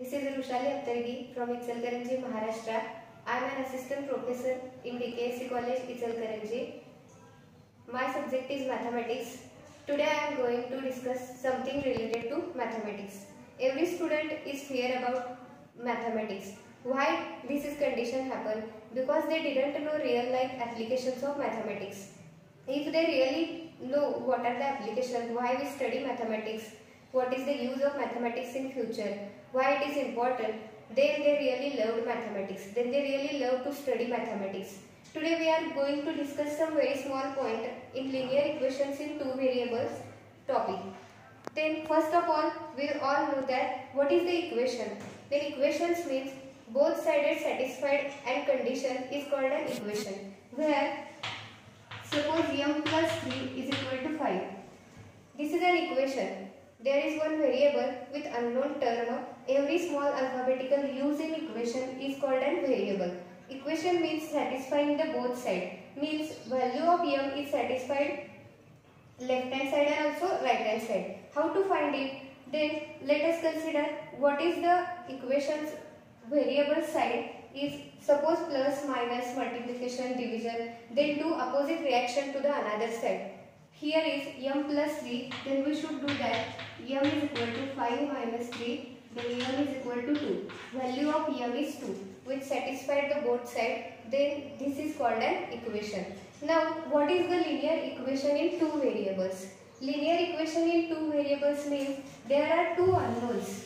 This is Rushali Aptargi from Ichalkaranji, Maharashtra. I am an assistant professor in DKSC College, Ichalkaranji. My subject is mathematics. Today I am going to discuss something related to mathematics. Every student is fear about mathematics. Why this is condition happen? Because they didn't know real life applications of mathematics. If they really know what are the applications, why we study mathematics, what is the use of mathematics in future, why it is important, then they really loved mathematics. Then they really love to study mathematics. Today we are going to discuss some very small point in linear equations in two variables topic. Then first of all, we all know that what is the equation. Then equations means both sided satisfied and condition is called an equation. Where suppose m plus 3 is equal to 5. This is an equation. There is one variable with unknown term. Every small alphabetical use in equation is called an variable. Equation means satisfying the both side. Means value of m is satisfied left hand side and also right hand side. How to find it? Then let us consider what is the equation's variable side is suppose plus, minus, multiplication, division. Then do opposite reaction to the another side. Here is m plus 3, then we should do that m is equal to 5 minus 3, then m is equal to 2. Value of m is 2, which satisfied the both side, then this is called an equation. Now, what is the linear equation in two variables? Linear equation in two variables means there are two unknowns.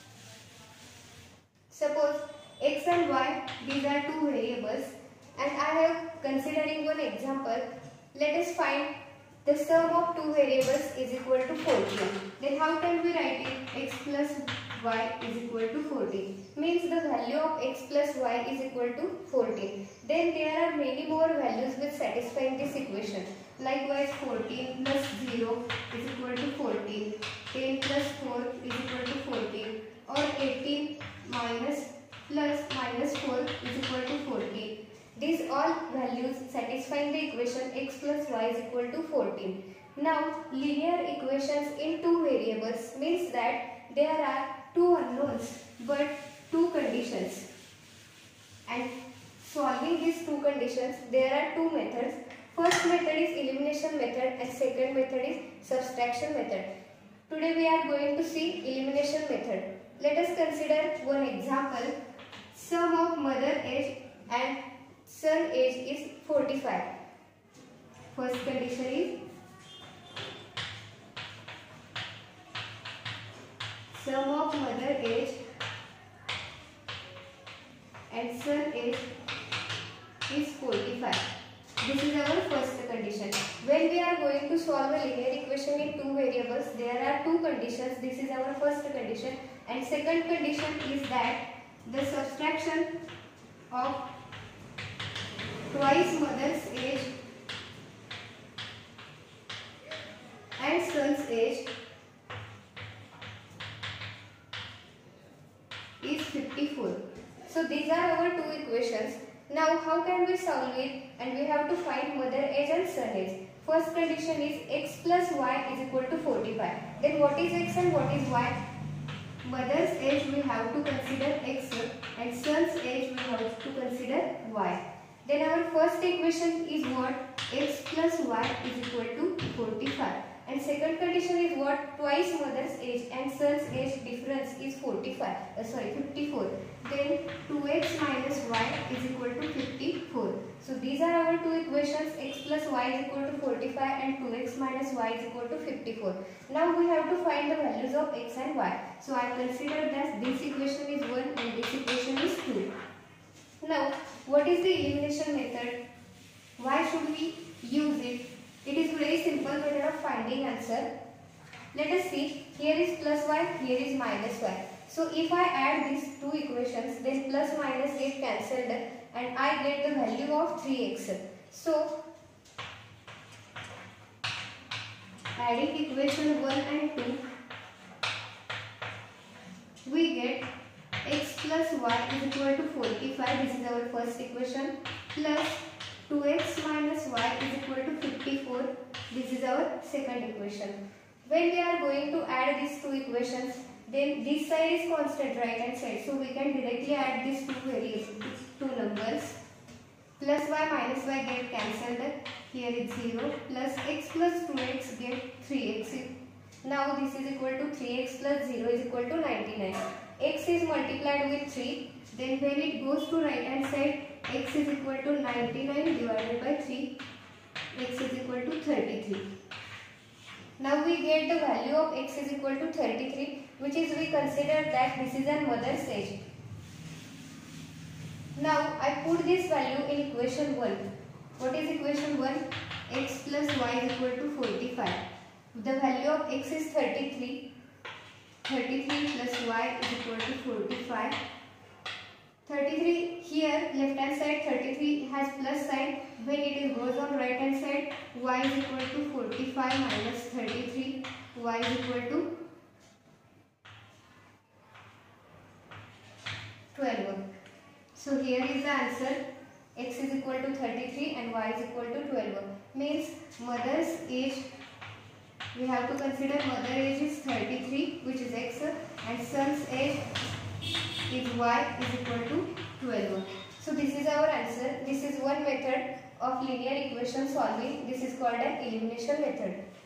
Suppose x and y, these are two variables, and I have considering one example. Let us find the sum of two variables is equal to 14. Then how can we write it? X plus y is equal to 14. Means the value of x plus y is equal to 14. Then there are many more values with satisfying this equation. Likewise 14 plus 0 is equal to 14. 10 plus 4 is equal to 14. Or 18 minus plus minus 4 is equal to 14. These all values satisfying the equation x plus y is equal to 14. Now, linear equations in two variables means that there are two unknowns but two conditions. And solving these two conditions, there are two methods. First method is elimination method and second method is subtraction method. Today we are going to see elimination method. Let us consider one example. Sum of mother age and son age is 45. First condition is sum of mother age and son age is 45. This is our first condition. When we are going to solve a linear equation in two variables, there are two conditions. This is our first condition, and second condition is that the subtraction of twice mother's age and son's age is 54. So these are our two equations. Now how can we solve it? And we have to find mother age and son age. First condition is x plus y is equal to 45. Then what is x and what is y? Mother's age we have to consider x and son's age we have to consider y. Then our first equation is what? X plus y is equal to 45. And second condition is what? Twice mother's age and son's age difference is 54. Then 2x minus y is equal to 54. So these are our two equations. X plus y is equal to 45 and 2x minus y is equal to 54. Now we have to find the values of x and y. So I consider that this equation is 1 and this equation is 2. Now, what is the elimination method? Why should we use it? It is very simple method of finding answer. Let us see. Here is plus y, here is minus y. So if I add these two equations, then plus minus get cancelled and I get the value of 3x. So adding equation 1 and 2, we get x plus y is equal to 45. This is our first equation. Plus 2x minus y is equal to 54. This is our second equation. When we are going to add these two equations, Then this side is constant, right hand side. So we can directly add these two numbers. Plus y minus y get cancelled. Here it's 0. Plus x plus 2x get 3x. Now this is equal to 3x plus 0 is equal to 99. X is multiplied with 3. Then when it goes to right hand side, x is equal to 99 divided by 3. X is equal to 33. Now we get the value of x is equal to 33, which is we consider that this is a mother's age. Now I put this value in equation 1. What is equation 1? X plus y is equal to 45. The value of x is 33. 33 plus y is equal to 45. 33 here left hand side 33 has plus sign. When it goes on right hand side, y is equal to 45 minus 33. Y is equal to 12. So here is the answer. X is equal to 33 and y is equal to 12. Means mother's age, we have to consider mother age is 33, which is x, and son's age is y is equal to 12. So this is our answer. This is one method of linear equation solving. This is called an elimination method.